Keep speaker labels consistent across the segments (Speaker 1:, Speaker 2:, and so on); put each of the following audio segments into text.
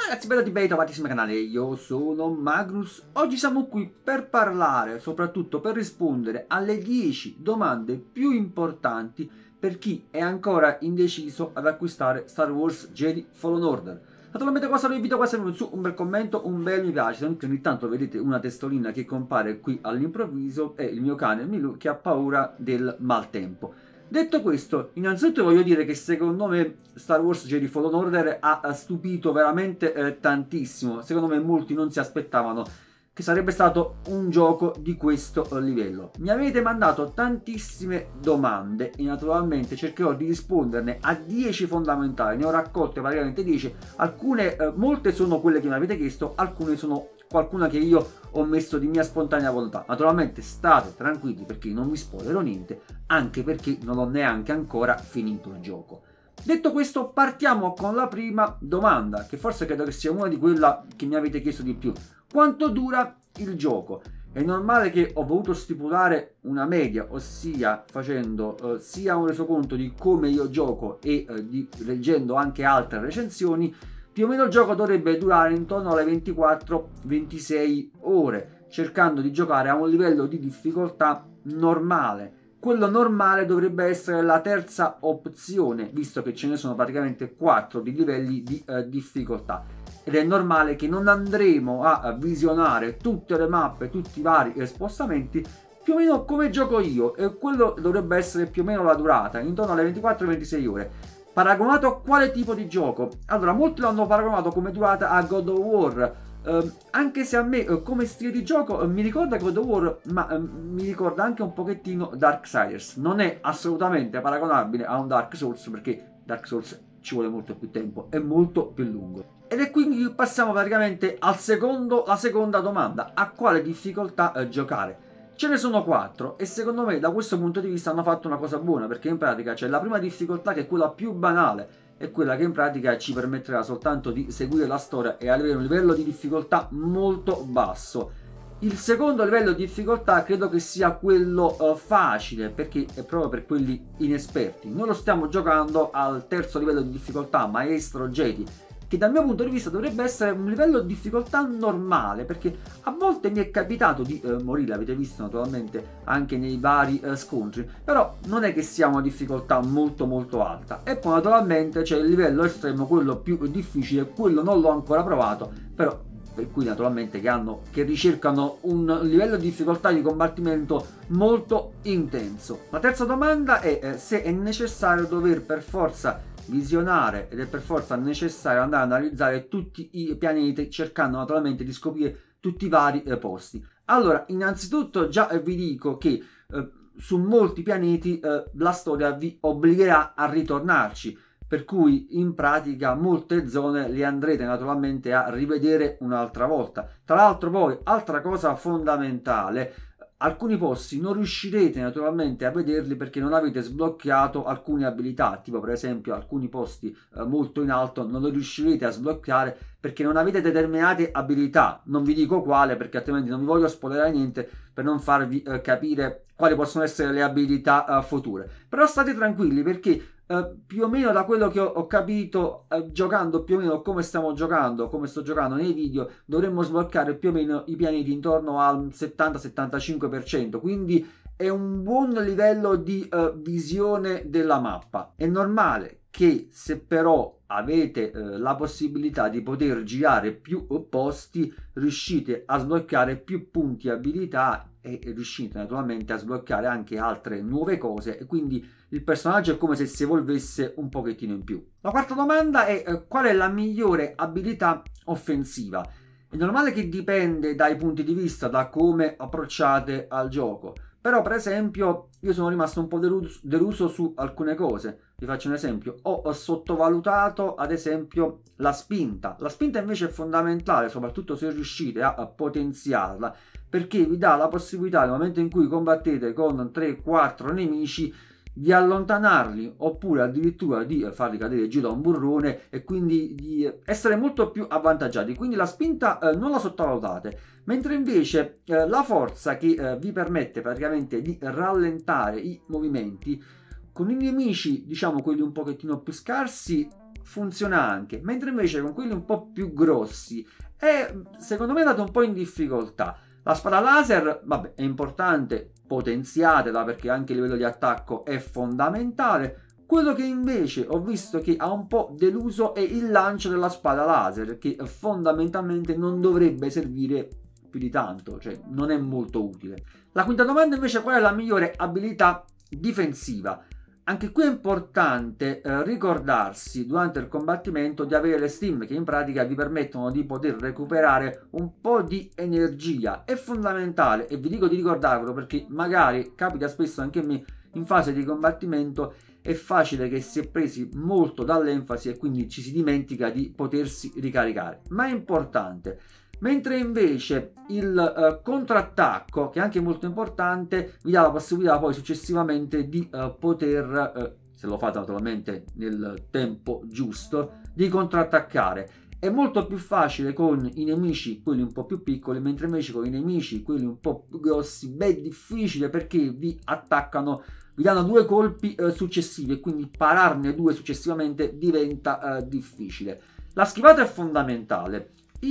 Speaker 1: Ragazzi, bello di bentornatissimo canale, io sono Magnus. Oggi siamo qui per parlare, soprattutto per rispondere alle 10 domande più importanti per chi è ancora indeciso ad acquistare Star Wars Jedi Fallen Order. Naturalmente qua vi invito a lasciare su un bel commento, un bel mi piace, se ogni tanto vedete una testolina che compare qui all'improvviso è il mio cane Milu che ha paura del maltempo. Detto questo, innanzitutto voglio dire che secondo me Star Wars Jedi Fallen Order ha stupito veramente tantissimo. Secondo me molti non si aspettavano che sarebbe stato un gioco di questo livello. Mi avete mandato tantissime domande e naturalmente cercherò di risponderne a 10 fondamentali. Ne ho raccolte praticamente 10. Alcune, molte sono quelle che mi avete chiesto, alcune sono qualcuna che io ho messo di mia spontanea volontà. Naturalmente state tranquilli perché non vi spoilerò niente, anche perché non ho neanche ancora finito il gioco. Detto questo, partiamo con la prima domanda, che forse credo che sia una di quelle che mi avete chiesto di più. Quanto dura il gioco? È normale che ho voluto stipulare una media, ossia facendo sia un resoconto di come io gioco e leggendo anche altre recensioni. Più o meno il gioco dovrebbe durare intorno alle 24-26 ore, cercando di giocare a un livello di difficoltà normale. Quello normale dovrebbe essere la terza opzione, visto che ce ne sono praticamente 4 di livelli di difficoltà. Ed è normale che non andremo a visionare tutte le mappe, tutti i vari spostamenti, più o meno come gioco io, e quello dovrebbe essere più o meno la durata, intorno alle 24-26 ore. Paragonato a quale tipo di gioco? Allora, molti lo hanno paragonato come durata a God of War, anche se a me come stile di gioco mi ricorda God of War, ma mi ricorda anche un pochettino Darksiders. Non è assolutamente paragonabile a un Dark Souls, perché Dark Souls ci vuole molto più tempo, è molto più lungo. Ed è quindi che passiamo praticamente alla seconda domanda: a quale difficoltà giocare? Ce ne sono 4 e secondo me da questo punto di vista hanno fatto una cosa buona, perché in pratica c'è la prima difficoltà che è quella più banale, è quella che in pratica ci permetterà soltanto di seguire la storia e avere un livello di difficoltà molto basso. Il secondo livello di difficoltà credo che sia quello facile, perché è proprio per quelli inesperti. Noi lo stiamo giocando al terzo livello di difficoltà, Maestro Jedi, che dal mio punto di vista dovrebbe essere un livello di difficoltà normale, perché a volte mi è capitato di morire, avete visto naturalmente anche nei vari scontri, però non è che sia una difficoltà molto alta. E poi naturalmente c'è il livello estremo, quello più difficile, quello non l'ho ancora provato, però per cui naturalmente che ricercano un livello di difficoltà di combattimento molto intenso. La terza domanda è se è necessario dover per forza visionare ed è per forza necessario andare ad analizzare tutti i pianeti, cercando naturalmente di scoprire tutti i vari posti. Allora, innanzitutto già vi dico che su molti pianeti la storia vi obbligherà a ritornarci, per cui in pratica molte zone le andrete naturalmente a rivedere un'altra volta. Tra l'altro poi, altra cosa fondamentale, alcuni posti non riuscirete naturalmente a vederli perché non avete sbloccato alcune abilità, tipo per esempio alcuni posti molto in alto non lo riuscirete a sbloccare perché non avete determinate abilità. Non vi dico quale, perché altrimenti non vi voglio spoilerare niente per non farvi capire quali possono essere le abilità future. Però state tranquilli, perché più o meno da quello che ho capito, giocando più o meno come stiamo giocando, come sto giocando nei video, dovremmo sbloccare più o meno i pianeti intorno al 70-75%, quindi è un buon livello di visione della mappa. È normale che se però avete la possibilità di poter girare più posti, riuscite a sbloccare più punti abilità e riuscite naturalmente a sbloccare anche altre nuove cose, e quindi il personaggio è come se si evolvesse un pochettino in più. La quarta domanda è qual è la migliore abilità offensiva? È normale che dipende dai punti di vista, da come approcciate al gioco, però per esempio io sono rimasto un po' deluso su alcune cose. Vi faccio un esempio: ho sottovalutato ad esempio la spinta. La spinta invece è fondamentale, soprattutto se riuscite a potenziarla, perché vi dà la possibilità nel momento in cui combattete con 3-4 nemici di allontanarli, oppure addirittura di farli cadere giù da un burrone, e quindi di essere molto più avvantaggiati. Quindi la spinta non la sottovalutate, mentre invece la forza che vi permette praticamente di rallentare i movimenti con i nemici, diciamo quelli un pochettino più scarsi, funziona anche, mentre invece con quelli un po' più grossi è secondo me dato un po' in difficoltà. La spada laser, vabbè, è importante, potenziatela perché anche il livello di attacco è fondamentale. Quello che invece ho visto che ha un po' deluso è il lancio della spada laser, che fondamentalmente non dovrebbe servire più di tanto, cioè non è molto utile. La quinta domanda invece: qual è la migliore abilità difensiva? Anche qui è importante ricordarsi durante il combattimento di avere le stim, che in pratica vi permettono di poter recuperare un po' di energia. È fondamentale, e vi dico di ricordarvelo perché magari capita spesso anche a me in fase di combattimento. È facile che si è presi molto dall'enfasi e quindi ci si dimentica di potersi ricaricare, ma è importante. Mentre invece il contrattacco, che è anche molto importante, vi dà la possibilità poi successivamente di poter, se lo fate naturalmente nel tempo giusto, di contrattaccare. È molto più facile con i nemici, quelli un po' più piccoli, mentre invece con i nemici, quelli un po' più grossi, beh, difficile perché vi attaccano, vi danno due colpi successivi e quindi pararne due successivamente diventa difficile. La schivata è fondamentale.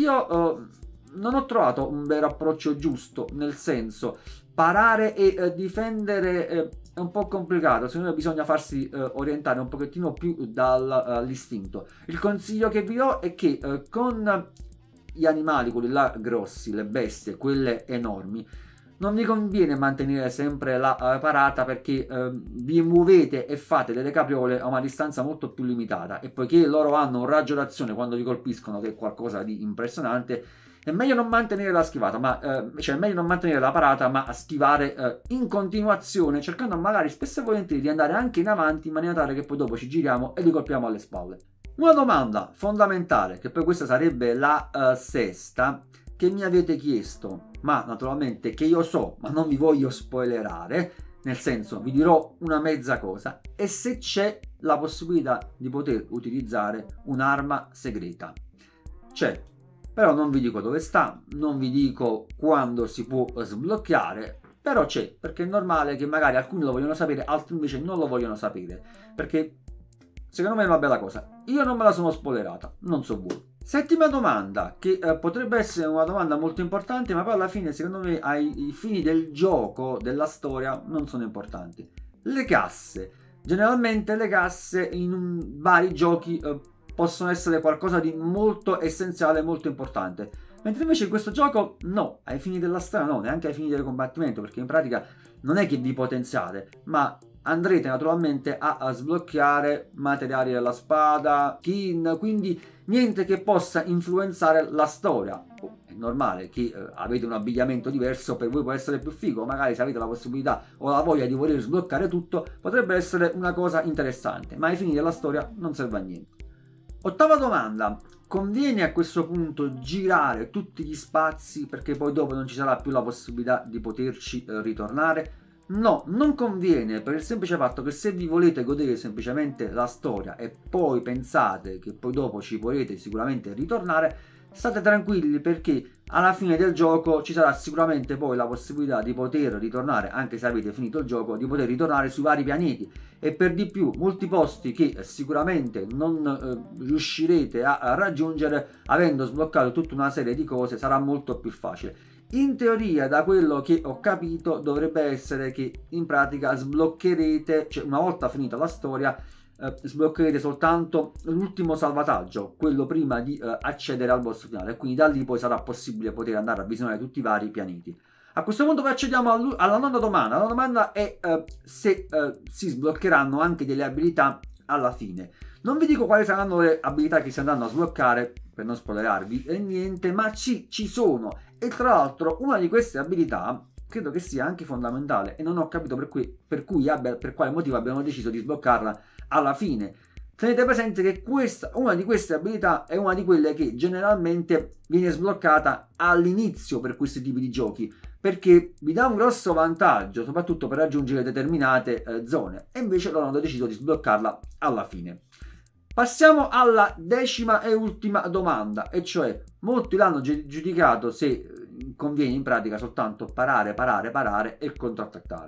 Speaker 1: Io non ho trovato un vero approccio giusto, nel senso, parare e difendere è un po' complicato, secondo me bisogna farsi orientare un pochettino più dall'istinto. Il consiglio che vi do è che con gli animali, quelli là grossi, le bestie, quelle enormi, non vi conviene mantenere sempre la parata perché vi muovete e fate delle capriole a una distanza molto più limitata, e poiché loro hanno un raggio d'azione quando vi colpiscono che è qualcosa di impressionante, è meglio non mantenere la schivata, cioè è meglio non mantenere la parata, ma schivare in continuazione, cercando magari spesso e volentieri di andare anche in avanti in maniera tale che poi dopo ci giriamo e li colpiamo alle spalle. Una domanda fondamentale, che poi questa sarebbe la sesta, che mi avete chiesto, ma naturalmente che io so, ma non vi voglio spoilerare, nel senso vi dirò una mezza cosa, e se c'è la possibilità di poter utilizzare un'arma segreta. C'è, però non vi dico dove sta, non vi dico quando si può sbloccare, però c'è, perché è normale che magari alcuni lo vogliono sapere, altri invece non lo vogliono sapere, perché secondo me è una bella cosa. Io non me la sono spoilerata, non so voi. Settima domanda, che potrebbe essere una domanda molto importante, ma poi alla fine secondo me ai fini del gioco, della storia, non sono importanti. Le casse. Generalmente le casse in vari giochi possono essere qualcosa di molto essenziale, molto importante. Mentre invece in questo gioco no, ai fini della storia no, neanche ai fini del combattimento, perché in pratica non è che vi potenziate, ma andrete naturalmente a sbloccare materiali della spada, skin, quindi niente che possa influenzare la storia. È normale che avete un abbigliamento diverso, per voi può essere più figo, magari se avete la possibilità o la voglia di voler sbloccare tutto, potrebbe essere una cosa interessante, ma ai fini della storia non serve a niente. Ottava domanda: conviene a questo punto girare tutti gli spazi perché poi dopo non ci sarà più la possibilità di poterci ritornare? No, non conviene, per il semplice fatto che se vi volete godere semplicemente la storia e poi pensate che poi dopo ci vorrete sicuramente ritornare, state tranquilli perché alla fine del gioco ci sarà sicuramente poi la possibilità di poter ritornare, anche se avete finito il gioco, di poter ritornare sui vari pianeti, e per di più molti posti che sicuramente non riuscirete a raggiungere avendo sbloccato tutta una serie di cose sarà molto più facile. In teoria, da quello che ho capito, dovrebbe essere che in pratica sbloccherete, cioè una volta finita la storia, sbloccherete soltanto l'ultimo salvataggio, quello prima di accedere al boss finale, quindi da lì poi sarà possibile poter andare a visionare tutti i vari pianeti. A questo punto poi accediamo alla nona domanda. La domanda è se si sbloccheranno anche delle abilità alla fine. Non vi dico quali saranno le abilità che si andranno a sbloccare per non spoilerarvi e niente, ma ci sono. E tra l'altro una di queste abilità credo che sia anche fondamentale e non ho capito per quale motivo abbiamo deciso di sbloccarla alla fine. Tenete presente che una di queste abilità è una di quelle che generalmente viene sbloccata all'inizio per questi tipi di giochi, perché vi dà un grosso vantaggio soprattutto per raggiungere determinate zone, e invece loro hanno deciso di sbloccarla alla fine. Passiamo alla decima e ultima domanda, e cioè molti l'hanno giudicato se conviene in pratica soltanto parare e contrattaccare.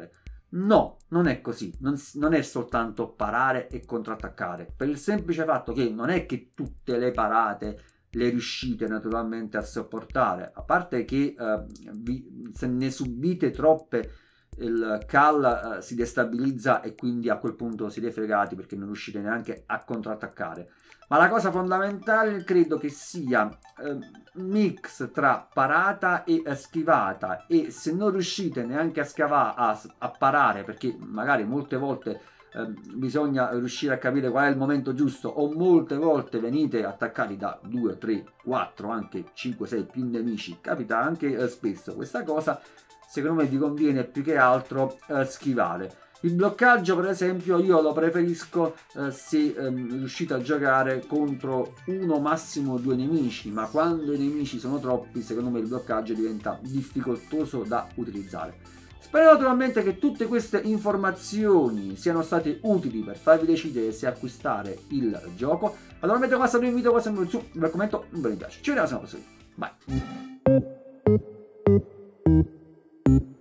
Speaker 1: No, non è così, non è soltanto parare e contrattaccare, per il semplice fatto che non è che tutte le parate le riuscite naturalmente a sopportare, a parte che se ne subite troppe il cal si destabilizza e quindi a quel punto siete fregati perché non riuscite neanche a contrattaccare. Ma la cosa fondamentale credo che sia mix tra parata e schivata, e se non riuscite neanche a scavare, a parare, perché magari molte volte bisogna riuscire a capire qual è il momento giusto, o molte volte venite attaccati da 2, 3, 4, anche 5, 6 più nemici, capita anche spesso questa cosa, secondo me vi conviene più che altro schivare. Il bloccaggio per esempio io lo preferisco se riuscite a giocare contro uno massimo due nemici, ma quando i nemici sono troppi secondo me il bloccaggio diventa difficoltoso da utilizzare. Spero naturalmente che tutte queste informazioni siano state utili per farvi decidere se acquistare il gioco. Naturalmente qua è stato un video, qua sempre su, un bel commento, un bel mi piace. Ci vediamo alla prossima. Bye.